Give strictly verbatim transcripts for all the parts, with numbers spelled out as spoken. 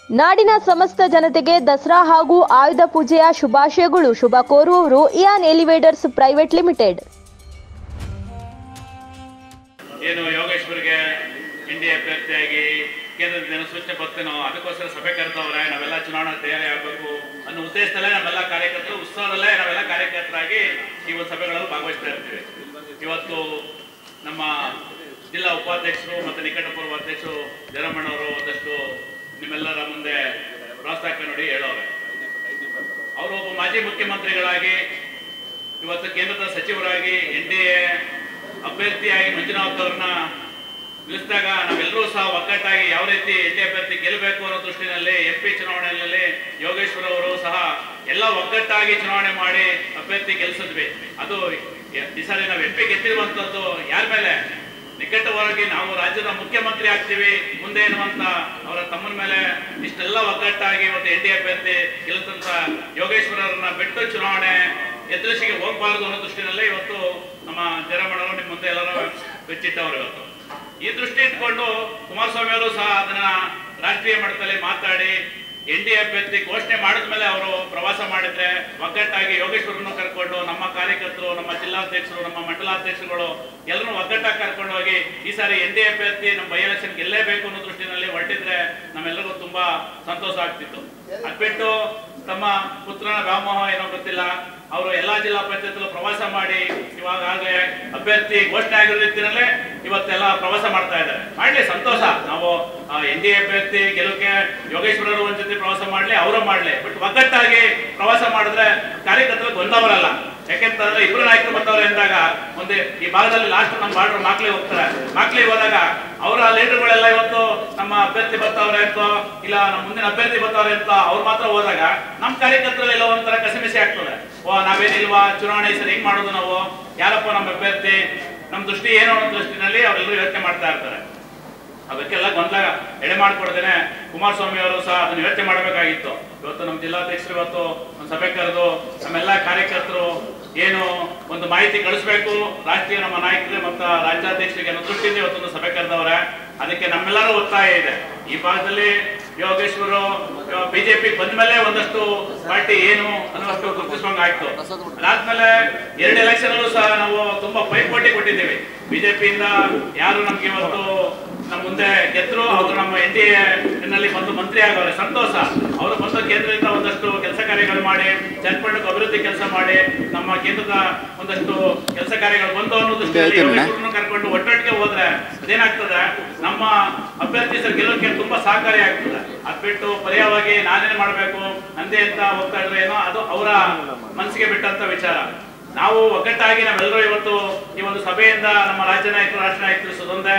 ನಾಡಿನ ಸಮಸ್ತ ಜನತೆಗೆ ದಸರಾ ಹಾಗೂ ಆಯುಧ ಪೂಜೆಯ ಶುಭಾಶಯಗಳು. ಶುಭ ಕೋರುವವರು ಇಯಾನ್ ಎಲಿವೇಟರ್ಸ್ ಪ್ರೈವೇಟ್ ಲಿಮಿಟೆಡ್. ಏನು ಯೋಗೇಶ್ವರಿಗೆ ಇಂಡಿಯಾ ಅಭ್ಯರ್ಥಿಯಾಗಿ ಕೇಂದ್ರದ ಸೂಚನೆ ಬರ್ತೇನೋ ಅದಕ್ಕೋಸ್ಕರ ಸಭೆ ಕರೆದವ್ರೆ. ನಾವೆಲ್ಲ ಚುನಾವಣಾ ತಯಾರಿ ಆಗಬೇಕು ಅನ್ನೋ ಉದ್ದೇಶದಲ್ಲೇ ನಾವೆಲ್ಲ ಕಾರ್ಯಕರ್ತರು ಉತ್ಸವದಲ್ಲೇ ನಾವೆಲ್ಲ ಕಾರ್ಯಕರ್ತರಾಗಿ ಈ ಒಂದು ಸಭೆಗಳಲ್ಲಿ ಭಾಗವಹಿಸ್ತಾ ಇರ್ತೀವಿ. ಇವತ್ತು ನಮ್ಮ ಜಿಲ್ಲಾ ಉಪಾಧ್ಯಕ್ಷರು ಮತ್ತು ನಿಕಟಪೂರ್ವ ಅಧ್ಯಕ್ಷರು ಜರಮಣ್ಣವರು ಒಂದಷ್ಟು ನಿಮ್ಮೆಲ್ಲರ ಮುಂದೆ ಪ್ರೋತ್ಸಾಹ ನೋಡಿ ಹೇಳೋರೆ. ಅವರು ಒಬ್ಬ ಮಾಜಿ ಮುಖ್ಯಮಂತ್ರಿಗಳಾಗಿ ಇವತ್ತು ಕೇಂದ್ರದ ಸಚಿವರಾಗಿ ಎನ್ ಡಿ ಎ ಅಭ್ಯರ್ಥಿಯಾಗಿ ಮಂಜುನಾಥ್ ಅವ್ರನ್ನ ನಿಲ್ಲಿಸಿದಾಗ ನಾವೆಲ್ಲರೂ ಸಹ ಒಗ್ಗಟ್ಟಾಗಿ ಯಾವ ರೀತಿ ಎನ್ ಡಿ ಎ ಅಭ್ಯರ್ಥಿ ಗೆಲ್ಲಬೇಕು ಅನ್ನೋ ದೃಷ್ಟಿನಲ್ಲಿ ಎಂ ಪಿ ಚುನಾವಣೆಯಲ್ಲಿ ಯೋಗೇಶ್ವರ್ ಅವರು ಸಹ ಎಲ್ಲ ಒಗ್ಗಟ್ಟಾಗಿ ಚುನಾವಣೆ ಮಾಡಿ ಅಭ್ಯರ್ಥಿ ಗೆಲ್ಲಿಸಿದ್ವಿ. ಅದು ಈ ಸಾರಿ ನಾವು ಎಂ ಪಿ ಗೆದ್ದಿರುವಂಥದ್ದು ಯಾರ ಮೇಲೆ ನಿಕಟವಾಗಿ ನಾವು ರಾಜ್ಯದ ಮುಖ್ಯಮಂತ್ರಿ ಆಗ್ತೀವಿ ಮುಂದೆ ಎನ್ನುವಂತ ಅವರ ತಮ್ಮನ ಮೇಲೆ ಇಷ್ಟೆಲ್ಲ ಒಗ್ಗಟ್ಟಾಗಿ ಇವತ್ತು ಎನ್ ಡಿ ಎ ಅಭ್ಯರ್ಥಿ ಗೆಲ್ಲಿಸಂತ ಯೋಗೇಶ್ವರರನ್ನ ಬಿಟ್ಟು ಚುನಾವಣೆ ಎದುರಿಸಿಗೆ ಹೋಗಬಾರದು ಅನ್ನೋ ದೃಷ್ಟಿನಲ್ಲೇ ಇವತ್ತು ನಮ್ಮ ಜರಮಣ್ಣವರು ನಿಮ್ಮ ಮುಂದೆ ಎಲ್ಲರೂ ಬೆಚ್ಚಿಟ್ಟವರು. ಇವತ್ತು ಈ ದೃಷ್ಟಿ ಇಟ್ಕೊಂಡು ಕುಮಾರಸ್ವಾಮಿ ಅವರು ಸಹ ಅದನ್ನ ರಾಷ್ಟ್ರೀಯ ಮಟ್ಟದಲ್ಲಿ ಮಾತಾಡಿ ಎನ್ ಡಿ ಎ ಅಭ್ಯರ್ಥಿ ಘೋಷಣೆ ಮಾಡಿದ್ಮೇಲೆ ಅವರು ಪ್ರವಾಸ ಮಾಡಿದ್ರೆ ಒಗ್ಗಟ್ಟಾಗಿ ಯೋಗೇಶ್ವರನ್ನು ಕರ್ಕೊಂಡು ನಮ್ಮ ಕಾರ್ಯಕರ್ತರು, ನಮ್ಮ ಜಿಲ್ಲಾಧ್ಯಕ್ಷರು, ನಮ್ಮ ಮಂಡಲಾಧ್ಯಕ್ಷರುಗಳು ಎಲ್ಲರೂ ಒಗ್ಗಟ್ಟಾಗಿ ಕರ್ಕೊಂಡು ಹೋಗಿ ಈ ಸಾರಿ ಎನ್ ಡಿ ಎ ಅಭ್ಯರ್ಥಿ ನಮ್ಮ ಬೈ ಎಲೆಕ್ಷನ್ ಗೆಲ್ಲೇಬೇಕು ಅನ್ನೋ ದೃಷ್ಟಿನಲ್ಲಿ ಹೊರಟಿದ್ರೆ ನಮ್ಮೆಲ್ಲರಿಗೂ ತುಂಬಾ ಸಂತೋಷ ಆಗ್ತಿತ್ತು. ಅದ್ಬಿಟ್ಟು ತಮ್ಮ ಪುತ್ರನ ವ್ಯಾಮೋಹ ಏನೋ ಗೊತ್ತಿಲ್ಲ, ಅವರು ಎಲ್ಲಾ ಜಿಲ್ಲಾ ಪಂಚಾಯತ್ ಪ್ರವಾಸ ಮಾಡಿ ಇವಾಗಲೇ ಅಭ್ಯರ್ಥಿ ಘೋಷಣೆ ಆಗಿರೋ ರೀತಿಯಲ್ಲೇ ಇವತ್ತೆಲ್ಲ ಪ್ರವಾಸ ಮಾಡ್ತಾ ಇದ್ದಾರೆ. ಮಾಡ್ಲಿ, ಸಂತೋಷ. ನಾವು ಎನ್ ಡಿ ಎ ಅಭ್ಯರ್ಥಿ ಗೆಲುವಿಗೆ ಯೋಗೇಶ್ವರರು ಒಂದ್ ಜೊತೆ ಪ್ರವಾಸ ಮಾಡ್ಲಿ, ಅವರು ಮಾಡ್ಲಿ, ಬಟ್ ಒಗ್ಗಟ್ಟಾಗಿ ಪ್ರವಾಸ ಮಾಡಿದ್ರೆ ಕಾರ್ಯಕರ್ತರು ಗೊಂದವರಲ್ಲ. ಯಾಕೆಂತಂದ್ರೆ ಇಬ್ರು ನಾಯಕರು ಬರ್ತಾವ್ರೆ ಅಂದಾಗ ಒಂದು ಈ ಭಾಗದಲ್ಲಿ ಲಾಸ್ಟ್ ನಮ್ಮ ಬಾರ್ಡರ್ ಮಾಕ್ಲಿ ಹೋಗ್ತಾರೆ. ಮಾಕ್ಲಿಗೆ ಹೋದಾಗ ಅವರ ಲೀಡರ್ಗಳೆಲ್ಲ ಇವತ್ತು ನಮ್ಮ ಅಭ್ಯರ್ಥಿ ಬರ್ತಾವ್ರೆ ಅಂತ ಇಲ್ಲ ನಮ್ಮ ಮುಂದಿನ ಅಭ್ಯರ್ಥಿ ಬರ್ತಾವ್ರೆ ಅಂತ ಅವ್ರು ಮಾತ್ರ ಹೋದಾಗ ನಮ್ಮ ಕಾರ್ಯಕರ್ತರಲ್ಲಿ ಎಲ್ಲ ಒಂಥರ ಕಸಿಮಿಸಿ ಆಗ್ತದೆ. ಓ ನಾವೇನಿಲ್ವಾ ಚುನಾವಣೆ ಸರಿ ಹೆಂಗ್ ಮಾಡೋದು, ನಾವು ಯಾರಪ್ಪ ನಮ್ಮ ಅಭ್ಯರ್ಥಿ, ನಮ್ಮ ದೃಷ್ಟಿ ಏನು ಅನ್ನೋ ದೃಷ್ಟಿನಲ್ಲಿ ಅವರೆಲ್ಲರೂ ಯೋಚನೆ ಮಾಡ್ತಾ ಇರ್ತಾರೆ. ಅದಕ್ಕೆಲ್ಲ ಗೊಂದಲ ಎಡೆ ಮಾಡ್ಕೊಡ್ದೇನೆ ಕುಮಾರಸ್ವಾಮಿ ಅವರು ಸಹ ಅದನ್ನ ಯೋಚನೆ ಮಾಡಬೇಕಾಗಿತ್ತು. ಇವತ್ತು ನಮ್ಮ ಜಿಲ್ಲಾಧ್ಯಕ್ಷರು ಇವತ್ತು ಒಂದು ಸಭೆ ಕರೆದು ನಮ್ಮೆಲ್ಲ ಕಾರ್ಯಕರ್ತರು ಏನು ಒಂದು ಮಾಹಿತಿ ಕಳಿಸ್ಬೇಕು ರಾಷ್ಟ್ರೀಯ ನಮ್ಮ ನಾಯಕರಿಗೆ ಮತ್ತು ರಾಜ್ಯಾಧ್ಯಕ್ಷರಿಗೆ ಅನ್ನೋ ದೃಷ್ಟಿಯಿಂದ ಇವತ್ತೊಂದು ಸಭೆ ಕರೆದವ್ರೆ. ಅದಕ್ಕೆ ನಮ್ಮೆಲ್ಲರೂ ಒತ್ತಾಯ ಇದೆ. ಈ ಭಾಗದಲ್ಲಿ ಯೋಗೇಶ್ವರು ಬಿಜೆಪಿ ಬಂದ ಮೇಲೆ ಒಂದಷ್ಟು ಪಾರ್ಟಿ ಏನು ಅನ್ನೋಷ್ಟು ಗುರುತಿಸುವಂಗ ಆಯ್ತು. ಅದಾದ್ಮೇಲೆ ಎರಡು ಎಲೆಕ್ಷನ್ ಅಲ್ಲೂ ಸಹ ನಾವು ತುಂಬಾ ಪೈಪೋಟಿ ಕೊಟ್ಟಿದ್ದೀವಿ. ಬಿಜೆಪಿಯಿಂದ ಯಾರು ನಮ್ಗೆ ಇವತ್ತು ನಮ್ಮ ಮುಂದೆ ಗೆದ್ರು ಅವರು ನಮ್ಮ ಎನ್ ಡಿ ಎನಲ್ಲಿ ಬಂದು ಮಂತ್ರಿ ಆಗವ್ರೆ, ಸಂತೋಷ. ಅವರು ಬಂದು ಕೇಂದ್ರದಿಂದ ಒಂದಷ್ಟು ಕೆಲಸ ಕಾರ್ಯಗಳು ಮಾಡಿ ಚನ್ನಪಟ್ಟಣಕ್ಕೆ ಅಭಿವೃದ್ಧಿ ಕೆಲಸ ಮಾಡಿ ನಮ್ಮ ಕೇಂದ್ರದ ಒಂದಷ್ಟು ಕೆಲಸ ಕಾರ್ಯಗಳು ಬಂದು ಅನ್ನೋದನ್ನು ಕರ್ಕೊಂಡು ಒಟ್ಟೊಟ್ಟಿಗೆ ಹೋದ್ರೆ ಅದೇನಾಗ್ತದೆ, ನಮ್ಮ ಅಭ್ಯರ್ಥಿ ಸರ್ ಗೆಲ್ಲೋಕೆ ತುಂಬಾ ಸಹಕಾರಿ ಆಗ್ತದೆ. ಅದ್ ಬಿಟ್ಟು ಪರ್ಯಾಯವಾಗಿ ನಾನೇನ್ ಮಾಡ್ಬೇಕು ಅಂದೇ ಅಂತ ಹೋಗ್ತಾ ಇದ್ರೆ ಏನೋ ಅದು ಅವರ ಮನಸ್ಸಿಗೆ ಬಿಟ್ಟಂತ ವಿಚಾರ. ನಾವು ಒಗ್ಗಟ್ಟಾಗಿ ನಾವೆಲ್ಲರೂ ಇವತ್ತು ಈ ಒಂದು ಸಭೆಯಿಂದ ನಮ್ಮ ರಾಜ್ಯ ನಾಯಕರು, ರಾಷ್ಟ್ರ ನಾಯಕರು ಸುದೊಂದೆ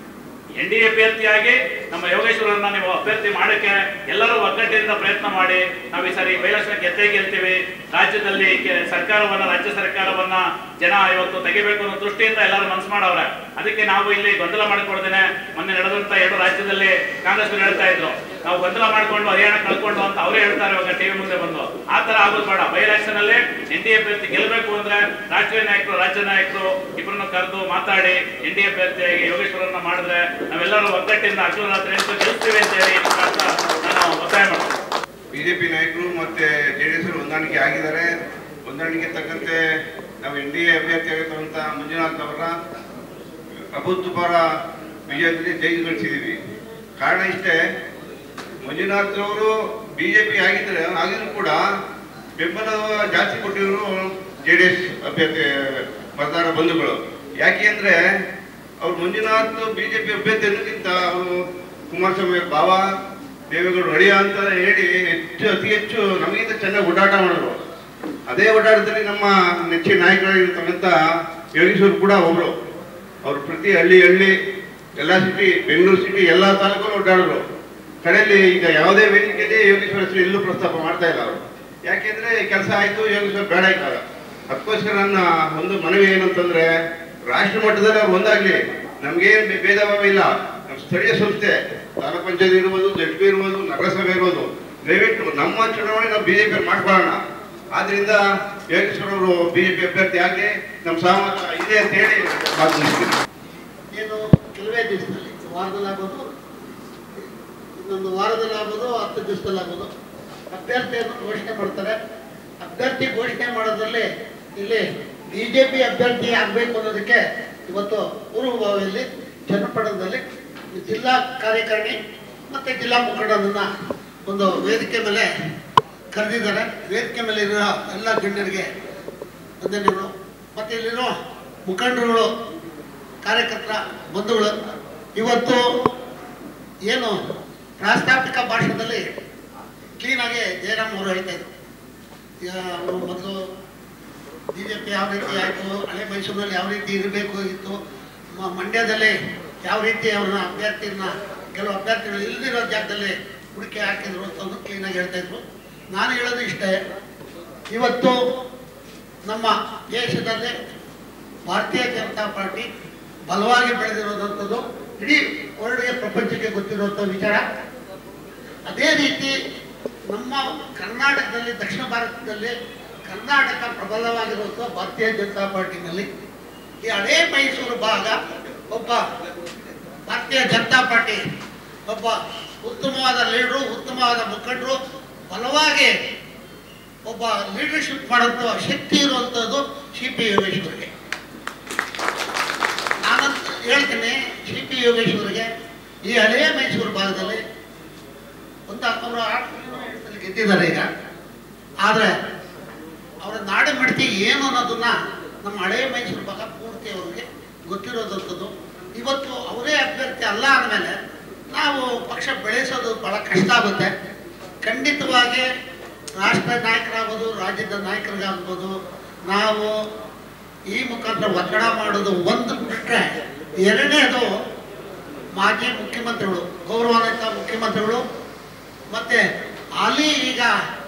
ಎನ್ ಡಿ ಎ ಅಭ್ಯರ್ಥಿಯಾಗಿ ನಮ್ಮ ಯೋಗೇಶ್ವರನ್ನ ನೀವು ಅಭ್ಯರ್ಥಿ ಮಾಡಕ್ಕೆ ಎಲ್ಲರೂ ಒಗ್ಗಟ್ಟಿನಿಂದ ಪ್ರಯತ್ನ ಮಾಡಿ ನಾವು ಈ ಸಾರಿ ಬೈ ಎಲೆಕ್ಷನ್ ಗೆದ್ದೇ ಗೆಲ್ತೀವಿ. ರಾಜ್ಯದಲ್ಲಿ ಸರ್ಕಾರವನ್ನ ರಾಜ್ಯ ಸರ್ಕಾರವನ್ನ ಜನ ಇವತ್ತು ತೆಗಿಬೇಕು ಅನ್ನೋ ದೃಷ್ಟಿಯಿಂದ ಎಲ್ಲರೂ ಮನಸ್ಸು ಮಾಡವ್ರೆ. ಅದಕ್ಕೆ ನಾವು ಇಲ್ಲಿ ಗೊಂದಲ ಮಾಡಿಕೊಳ್ದೇನೆ ಮೊನ್ನೆ ನಡೆದಂತ ಎರಡು ರಾಜ್ಯದಲ್ಲಿ ಕಾಂಗ್ರೆಸ್ ಹೇಳ್ತಾ ಇದ್ರು ನಾವು ಗೊಂದಲ ಮಾಡ್ಕೊಂಡು ಹರಿಯಾಣ ಕಳ್ಕೊಂಡು ಅಂತ ಅವರೇ ಹೇಳ್ತಾರೆ ಇವಾಗ ಟಿವಿ ಮುಂದೆ ಬಂದು. ಆ ತರ ಆಗೋದು ಬೇಡ. ಬೈ ಎಲೆಕ್ಷನ್ ಅಲ್ಲಿ ಎನ್ ಡಿ ಎ ಅಭ್ಯರ್ಥಿ ಗೆಲ್ಲಬೇಕು ಅಂದ್ರೆ ರಾಷ್ಟ್ರೀಯ ನಾಯಕರು, ರಾಜ್ಯ ನಾಯಕರು ಇಬ್ಬರನ್ನು ಕರೆದು ಮಾತಾಡಿ ಎನ್ ಡಿ ಎ ಅಭ್ಯರ್ಥಿಯಾಗಿ ಯೋಗೇಶ್ವರನ್ನ ಮಾಡಿದ್ರೆ ನಾವೆಲ್ಲರೂ ಒಗ್ಗಟ್ಟಿಂದ ಅಖಿಲ ರಾತ್ರಿ ಗೆಲ್ತೀವಿ ಅಂತ ಹೇಳಿ ನಾನು ಒತ್ತಾಯ ಮಾಡ್ತೀನಿ. ಬಿಜೆಪಿ ನಾಯಕರು ಮತ್ತೆ ಜೆಡಿಎಸ್ ಹೊಂದಾಣಿಕೆ ಆಗಿದ್ದಾರೆ. ಹೊಂದಾಣಿಕೆ ತಕ್ಕಂತೆ ನಾವು ಎನ್ ಡಿ ಎ ಅಭ್ಯರ್ಥಿ ಆಗಿರುವಂತ ಮಂಜುನಾಥ್ ಅವರ ಅಭೂತಪೂರ್ವ ವಿಜಯದಲ್ಲಿ ಜಯಗಳಿಸಿದೀವಿ. ಕಾರಣ ಇಷ್ಟೇ, ಮಂಜುನಾಥ್ ಅವರು ಬಿಜೆಪಿ ಆಗಿದ್ರೆ ಆಗಿದ್ರು ಕೂಡ ಬೆಂಬಲ ಜಾಸ್ತಿ ಕೊಟ್ಟಿದ್ರು ಜೆಡಿಎಸ್ ಅಭ್ಯರ್ಥಿ ಮತದಾರ ಬಂಧುಗಳು. ಯಾಕೆ ಅಂದ್ರೆ ಅವ್ರು ಮಂಜುನಾಥ್ ಬಿಜೆಪಿ ಅಭ್ಯರ್ಥಿ ಅನ್ನೋಕ್ಕಿಂತ ಅವರು ಕುಮಾರಸ್ವಾಮಿ ಬಾವ ದೇವೇಗೌಡರು ಅಳಿಯ ಅಂತ ಹೇಳಿ ಹೆಚ್ಚು ಅತಿ ಹೆಚ್ಚು ನಮಗಿಂತ ಚೆನ್ನಾಗಿ ಓಡಾಟ ಮಾಡಿದ್ರು. ಅದೇ ಓಡಾಟದಲ್ಲಿ ನಮ್ಮ ನೆಚ್ಚಿನ ನಾಯಕರಾಗಿರ್ತಕ್ಕಂಥ ಯೋಗೇಶ್ವರ್ ಕೂಡ ಒಬ್ರು. ಅವರು ಪ್ರತಿ ಹಳ್ಳಿ ಹಳ್ಳಿ ಎಲ್ಲ ಸಿಟಿ, ಬೆಂಗಳೂರು ಸಿಟಿ ಎಲ್ಲ ತಾಲೂಕಲ್ಲೂ ಓಡಾಡಿದ್ರು. ಕಡೆಯಲ್ಲಿ ಈಗ ಯಾವುದೇ ವೇದಿಕೆಯಲ್ಲಿ ಯೋಗೇಶ್ವರ ಹೆಸರು ಎಲ್ಲೂ ಪ್ರಸ್ತಾಪ ಮಾಡ್ತಾ ಇಲ್ಲ ಅವರು. ಯಾಕೆಂದ್ರೆ ಕೆಲಸ ಆಯ್ತು, ಯೋಗೇಶ್ವರ್ ಬೇಡ ಇದ್ದಾಗ. ಅದಕ್ಕೋಸ್ಕರ ನನ್ನ ಒಂದು ಮನವಿ ಏನಂತಂದ್ರೆ ರಾಷ್ಟ್ರ ಮಟ್ಟದಲ್ಲಿ ಅವ್ರು ಒಂದಾಗ್ಲಿ, ನಮ್ಗೇನ್ ಭೇದ ಭಾವ ಇಲ್ಲ. ನಮ್ಮ ಸ್ಥಳೀಯ ಸಂಸ್ಥೆ ತಾಲೂಕ್ ಪಂಚಾಯತ್ ಇರ್ಬೋದು, ಜಡ್ ಪಿ ಇರ್ಬೋದು, ನಗರಸಭೆ ಇರ್ಬೋದು, ದಯವಿಟ್ಟು ನಮ್ಮ ಚುನಾವಣೆ ನಾವು ಬಿಜೆಪಿ ಮಾಡ್ಕೊಳ್ಳೋಣ. ಆದ್ರಿಂದ ಯೋಗೇಶ್ವರ್ ಅವರು ಬಿಜೆಪಿ ಅಭ್ಯರ್ಥಿ ಆಗಲಿ ನಮ್ಮ ಸಹಮತ ಇದೆ ಅಂತ ಹೇಳಿ ಮಾತನಾಡ್ತೀನಿ. ಏನು ಕೆಲವೇ ದಿವಸದಲ್ಲಿ ವಾರದಲ್ಲಿ ಆಗ್ಬೋದು, ಇನ್ನೊಂದು ವಾರದಲ್ಲಿ ಆಗ್ಬೋದು, ಹತ್ತು ದಿವಸದಲ್ಲಿ ಆಗೋದು. ಅಭ್ಯರ್ಥಿಯನ್ನು ಘೋಷಣೆ ಮಾಡ್ತಾರೆ. ಅಭ್ಯರ್ಥಿ ಘೋಷಣೆ ಮಾಡೋದ್ರಲ್ಲಿ ಇಲ್ಲಿ ಬಿಜೆಪಿ ಅಭ್ಯರ್ಥಿ ಆಗಬೇಕು ಅನ್ನೋದಕ್ಕೆ ಇವತ್ತು ಪೂರ್ವಭಾವಿಯಲ್ಲಿ ಚನ್ನಪಟ್ಟಣದಲ್ಲಿ ಜಿಲ್ಲಾ ಕಾರ್ಯಕಾರಿಣಿ ಮತ್ತು ಜಿಲ್ಲಾ ಮುಖಂಡರನ್ನ ಒಂದು ವೇದಿಕೆ ಮೇಲೆ ಕರೆದಿದ್ದಾರೆ. ವೇದಿಕೆ ಮೇಲೆ ಇರೋ ಎಲ್ಲ ಗಣ್ಯರಿಗೆ ವಂದನೆಗಳು. ಮತ್ತು ಇಲ್ಲಿರೋ ಮುಖಂಡರುಗಳು, ಕಾರ್ಯಕರ್ತರ ಬಂಧುಗಳು, ಇವತ್ತು ಏನು ಪ್ರಾಸ್ತಾವಿಕ ಭಾಷಣದಲ್ಲಿ ಕ್ಲೀನಾಗಿ ಜಯರಾಮ್ ಅವರು ಹೇಳ್ತಾ ಇದ್ರು. ಈಗ ಅವರು ಮೊದಲು ಬಿ ಜೆ ಪಿ ಯಾವ ರೀತಿ ಆಯಿತು, ಹಳೆ ಮೈಸೂರಿನಲ್ಲಿ ಯಾವ ರೀತಿ ಇರಬೇಕು ಇತ್ತು, ಮಂಡ್ಯದಲ್ಲಿ ಯಾವ ರೀತಿ ಅವ್ರನ್ನ ಅಭ್ಯರ್ಥಿನ ಕೆಲವು ಅಭ್ಯರ್ಥಿಗಳು ಇಲ್ಲದಿರೋ ಜಾಗದಲ್ಲಿ ಹುಡುಕಿ ಹಾಕಿದ್ರು ಅಂತ ಕ್ಲೀನಾಗಿ ಹೇಳ್ತಾ ಇದ್ರು. ನಾನು ಹೇಳೋದು ಇಷ್ಟೇ, ಇವತ್ತು ನಮ್ಮ ದೇಶದಲ್ಲಿ ಭಾರತೀಯ ಜನತಾ ಪಾರ್ಟಿ ಬಲವಾಗಿ ಬೆಳೆದಿರೋದಂಥದ್ದು ಇಡೀ ವರ್ಲ್ಡ್ಗೆ ಪ್ರಪಂಚಕ್ಕೆ ಗೊತ್ತಿರುವಂಥ ವಿಚಾರ. ಅದೇ ರೀತಿ ನಮ್ಮ ಕರ್ನಾಟಕದಲ್ಲಿ, ದಕ್ಷಿಣ ಭಾರತದಲ್ಲಿ ಕರ್ನಾಟಕ ಪ್ರಬಲವಾಗಿರುವಂಥ ಭಾರತೀಯ ಜನತಾ ಪಾರ್ಟಿನಲ್ಲಿ ಈ ಹಳೇ ಮೈಸೂರು ಭಾಗ ಒಬ್ಬ ಭಾರತೀಯ ಜನತಾ ಪಾರ್ಟಿ ಒಬ್ಬ ಉತ್ತಮವಾದ ಲೀಡರು, ಉತ್ತಮವಾದ ಮುಖಂಡರು, ಬಲವಾಗಿ ಒಬ್ಬ ಲೀಡರ್ಶಿಪ್ ಮಾಡುವಂಥ ಶಕ್ತಿ ಇರುವಂಥದ್ದು ಸಿ ಪಿ ಯೋಗೇಶ್ವರಿಗೆ. ನಾನಂತ ಹೇಳ್ತೀನಿ, ಸಿ ಪಿ ಯೋಗೇಶ್ವರಿಗೆ ಈ ಹಳೆಯ ಮೈಸೂರು ಭಾಗದಲ್ಲಿ ಒಂದು ಅವರು ಆಟದಲ್ಲಿ ಗೆದ್ದಿದ್ದಾರೆ ಈಗ. ಆದರೆ ಅವರ ನಾಡಿ ಮಿಡ್ತಿ ಏನು ಅನ್ನೋದನ್ನ ನಮ್ಮ ಹಳೆಯ ಮೈಸೂರು ಭಾಗ ಪೂರ್ತಿ ಅವರಿಗೆ ಗೊತ್ತಿರೋದಂಥದ್ದು. ಇವತ್ತು ಅವರೇ ಅಭ್ಯರ್ಥಿ ಅಲ್ಲ ಅಂದಮೇಲೆ ನಾವು ಪಕ್ಷ ಬೆಳೆಸೋದು ಭಾಳ ಕಷ್ಟ ಆಗುತ್ತೆ. ಖಂಡಿತವಾಗಿ ರಾಷ್ಟ್ರ ನಾಯಕರಾಗ್ಬೋದು, ರಾಜ್ಯದ ನಾಯಕರಿಗಾಗ್ಬೋದು, ನಾವು ಈ ಮುಖಾಂತರ ಒತ್ತಡ ಮಾಡೋದು ಒಂದು ಬಿಟ್ಟರೆ, ಎರಡನೇದು ಮಾಜಿ ಮುಖ್ಯಮಂತ್ರಿಗಳು, ಗೌರವಾನ್ವಿತ ಮುಖ್ಯಮಂತ್ರಿಗಳು ಮತ್ತು ಹಾಲಿ ಈಗ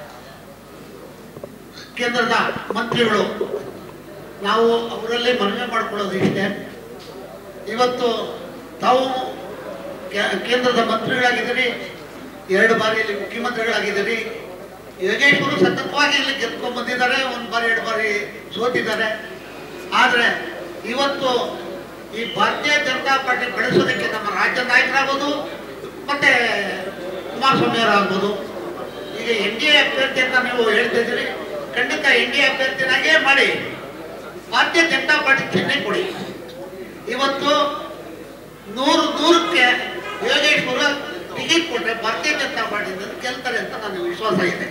ಕೇಂದ್ರದ ಮಂತ್ರಿಗಳು, ನಾವು ಅವರಲ್ಲೇ ಮನವಿ ಮಾಡಿಕೊಳ್ಳೋದು ಇಷ್ಟೇ. ಇವತ್ತು ತಾವು ಕೇಂದ್ರದ ಮಂತ್ರಿಗಳಾಗಿದ್ದೀರಿ, ಎರಡು ಬಾರಿ ಇಲ್ಲಿ ಮುಖ್ಯಮಂತ್ರಿಗಳಾಗಿದ್ದೀರಿ. ಯೋಗೇಶ್ವರು ಸತತವಾಗಿ ಇಲ್ಲಿ ಗೆದ್ಕೊಂಡು ಬಂದಿದ್ದಾರೆ, ಒಂದು ಬಾರಿ ಎರಡು ಬಾರಿ ಸೋತಿದ್ದಾರೆ. ಆದರೆ ಇವತ್ತು ಈ ಭಾರತೀಯ ಜನತಾ ಪಾರ್ಟಿ ಬೆಳೆಸೋದಕ್ಕೆ ನಮ್ಮ ರಾಜ್ಯ ನಾಯಕರಾಗ್ಬೋದು ಮತ್ತು ಕುಮಾರಸ್ವಾಮಿ ಅವರಾಗ್ಬೋದು, ಈಗ ಎನ್ ಡಿ ಎ ಅಭ್ಯರ್ಥಿ ಅಂತ ನೀವು ಹೇಳ್ತಿದ್ದೀರಿ, ಖಂಡಿತ ಎನ್ ಡಿ ಎ ಅಭ್ಯರ್ಥಿನಾಗೇ ಮಾಡಿ ಭಾರತೀಯ ಜನತಾ ಪಾರ್ಟಿ ಚಿಹ್ನೆ ಕೊಡಿ. ಇವತ್ತು ನೂರು ನೂರಕ್ಕೆ ಯೋಗೇಶ್ವರ ಟಿಕೆಟ್ ಕೊಟ್ಟರೆ ಭಾರತೀಯ ಜನತಾ ಪಾರ್ಟಿಯಿಂದ ಗೆಲ್ತಾರೆ ಅಂತ ನನಗೆ ವಿಶ್ವಾಸ ಇದೆ.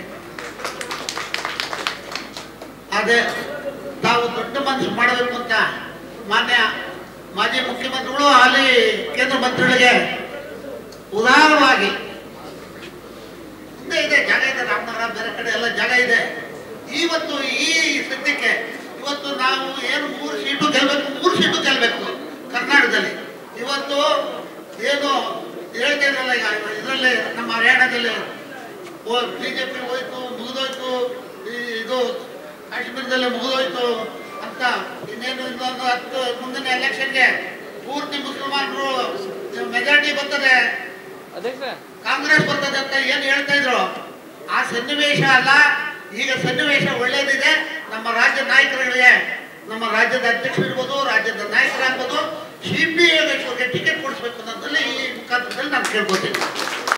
ಅದೇ ತಾವು ದೊಡ್ಡ ಮನಸ್ಸು ಮಾಡಬೇಕು ಅಂತ ಮಾನ್ಯ ಮಾಜಿ ಮುಖ್ಯಮಂತ್ರಿಗಳು ಹಾಲಿ ಕೇಂದ್ರ ಮಂತ್ರಿಗಳಿಗೆ ಉದಾರವಾಗಿ ಮುಂದೆ ಇದೆ, ಜಾಗ ಇದೆ, ರಾಮನಗರ ಬೇರೆ ಕಡೆ ಎಲ್ಲ ಜಾಗ ಇದೆ. ಇವತ್ತು ಈ ಸದ್ಯಕ್ಕೆ ಇವತ್ತು ನಾವು ಏನು ಮೂರು ಸೀಟು ಗೆಲ್ಲಬೇಕು, ಮೂರು ಸೀಟು ಗೆಲ್ಲಬೇಕು ಕರ್ನಾಟಕದಲ್ಲಿ. ಇವತ್ತು ಏನು ಹೇಳ್ತಾ ಇದ್ರಲ್ಲ, ಈಗ ಇದರಲ್ಲಿ ನಮ್ಮ ಹರಿಯಾಣದಲ್ಲಿ ಬಿ ಜೆ ಪಿ ಹೋಯ್ತು, ಮುಗಿದೋಯ್ತು, ಇದು ಕಾಶ್ಮೀರದಲ್ಲಿ ಮುಗಿದೋಯ್ತು ಅಂತ, ಇನ್ನೇನು ಇನ್ನೊಂದು ಹತ್ತು ಮುಂದಿನ ಎಲೆಕ್ಷನ್ಗೆ ಪೂರ್ತಿ ಮುಸಲ್ಮಾನರು ಮೆಜಾರಿಟಿ ಬರ್ತದೆ, ಕಾಂಗ್ರೆಸ್ ಬರ್ತದೆ ಅಂತ ಏನು ಹೇಳ್ತಾ ಇದ್ರು. ಆ ಸನ್ನಿವೇಶ ಅಲ್ಲ, ಈಗ ಸನ್ನಿವೇಶ ಒಳ್ಳೇದಿದೆ. ನಮ್ಮ ರಾಜ್ಯ ನಾಯಕರುಗಳಿಗೆ, ನಮ್ಮ ರಾಜ್ಯದ ಅಧ್ಯಕ್ಷರು ಇರ್ಬೋದು, ರಾಜ್ಯದ ನಾಯಕರಾಗ್ಬೋದು, ಸಿ ಪಿ ಯೋಗೇಶ್ವರಿಗೆ ಟಿಕೆಟ್ ಕೊಡಿಸ್ಬೇಕು ಅನ್ನೋದ್ರಲ್ಲಿ ಈ ಮುಖಾಂತರದಲ್ಲಿ ನಾನು ಕೇಳ್ಕೊತೀನಿ.